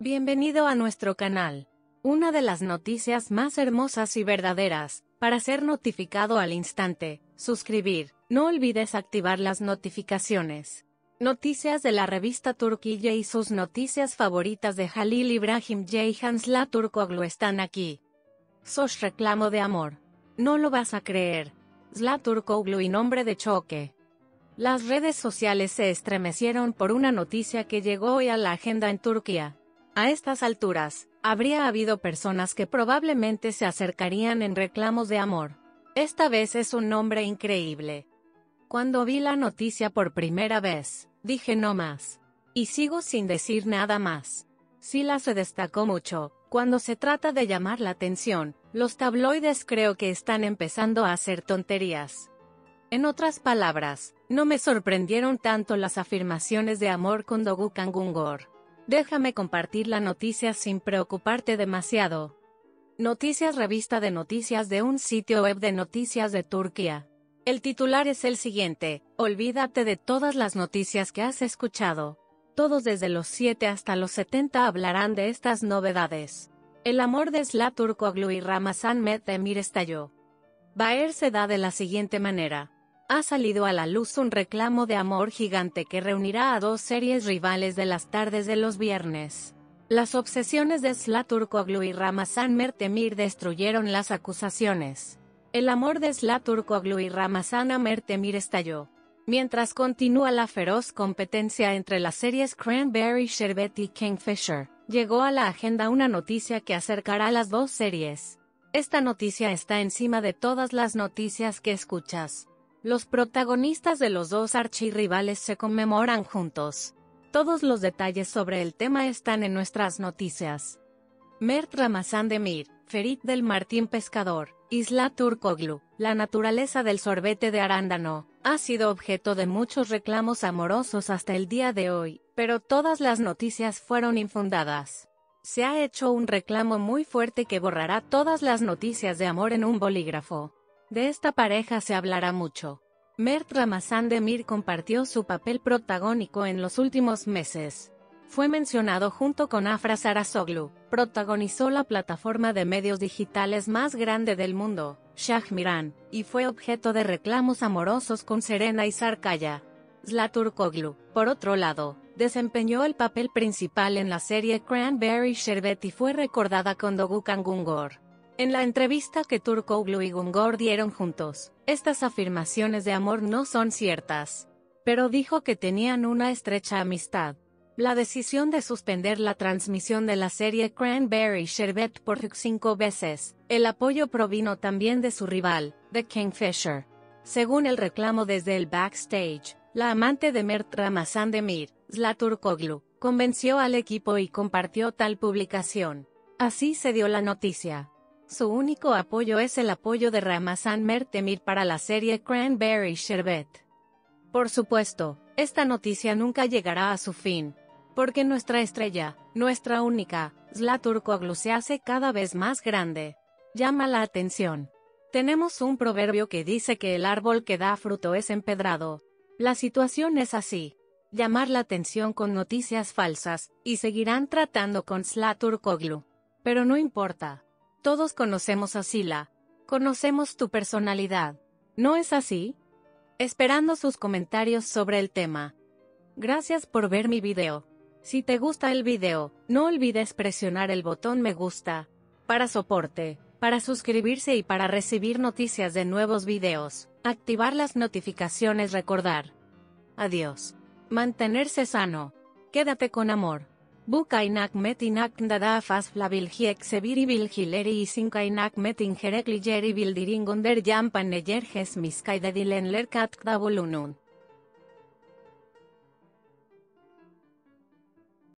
Bienvenido a nuestro canal. Una de las noticias más hermosas y verdaderas, para ser notificado al instante, suscribir, no olvides activar las notificaciones. Noticias de la revista Turquía y sus noticias favoritas de Halil İbrahim Ceyhan Zlaturkoglu están aquí. Sos reclamo de amor. No lo vas a creer. Zlaturkoglu y nombre de choque. Las redes sociales se estremecieron por una noticia que llegó hoy a la agenda en Turquía. A estas alturas, habría habido personas que probablemente se acercarían en reclamos de amor. Esta vez es un nombre increíble. Cuando vi la noticia por primera vez, dije no más. Y sigo sin decir nada más. Sila se destacó mucho. Cuando se trata de llamar la atención, los tabloides creo que están empezando a hacer tonterías. En otras palabras, no me sorprendieron tanto las afirmaciones de amor con Doğukan Güngör. Déjame compartir la noticia sin preocuparte demasiado. Noticias, revista de noticias de un sitio web de noticias de Turquía. El titular es el siguiente: olvídate de todas las noticias que has escuchado. Todos desde los 7 hasta los 70 hablarán de estas novedades. El amor de Zlaturkoglu y Ramazan Mehmet Demir estalló. Baer se da de la siguiente manera. Ha salido a la luz un reclamo de amor gigante que reunirá a dos series rivales de las tardes de los viernes. Las obsesiones de Zlaturkoglu y Ramazan Mehmet Demir destruyeron las acusaciones. El amor de Zlaturkoglu y Ramazan Mehmet Demir estalló. Mientras continúa la feroz competencia entre las series Cranberry Sherbet y Kingfisher, llegó a la agenda una noticia que acercará las dos series. Esta noticia está encima de todas las noticias que escuchas. Los protagonistas de los dos archirrivales se conmemoran juntos. Todos los detalles sobre el tema están en nuestras noticias. Mert Ramazan Demir, Ferit del Martín Pescador, y Zlaturkoglu, la naturaleza del sorbete de arándano, ha sido objeto de muchos reclamos amorosos hasta el día de hoy, pero todas las noticias fueron infundadas. Se ha hecho un reclamo muy fuerte que borrará todas las noticias de amor en un bolígrafo. De esta pareja se hablará mucho. Mert Ramazan Demir compartió su papel protagónico en los últimos meses. Fue mencionado junto con Afra Sarasoglu, protagonizó la plataforma de medios digitales más grande del mundo, Shahmiran, y fue objeto de reclamos amorosos con Serena y Sarkaya. Zlaturkoglu, por otro lado, desempeñó el papel principal en la serie Cranberry Sherbet y fue recordada con Doğukan Güngör. En la entrevista que Turkoglu y Güngör dieron juntos, estas afirmaciones de amor no son ciertas. Pero dijo que tenían una estrecha amistad. La decisión de suspender la transmisión de la serie Cranberry Sherbet por 5 veces, el apoyo provino también de su rival, The Kingfisher. Según el reclamo desde el backstage, la amante de Mert Ramazan Demir, Zlaturkoglu, convenció al equipo y compartió tal publicación. Así se dio la noticia. Su único apoyo es el apoyo de Ramazan Mehmet Demir para la serie Cranberry Sherbet. Por supuesto, esta noticia nunca llegará a su fin, porque nuestra estrella, nuestra única, Zlaturkoglu se hace cada vez más grande. Llama la atención. Tenemos un proverbio que dice que el árbol que da fruto es empedrado. La situación es así. Llamar la atención con noticias falsas, y seguirán tratando con Zlaturkoglu. Pero no importa. Todos conocemos a Sila. Conocemos tu personalidad. ¿No es así? Esperando sus comentarios sobre el tema. Gracias por ver mi video. Si te gusta el video, no olvides presionar el botón me gusta. Para soporte, para suscribirse y para recibir noticias de nuevos videos. Activar las notificaciones, recordar. Adiós. Mantenerse sano. Quédate con amor. Bukainak metinak dada fasflabil hiek seviri bilhileri y sinkainak metin jerekli jeri bildiringonder jampan neyer jes miskaidedilen lerkat kdavolunun.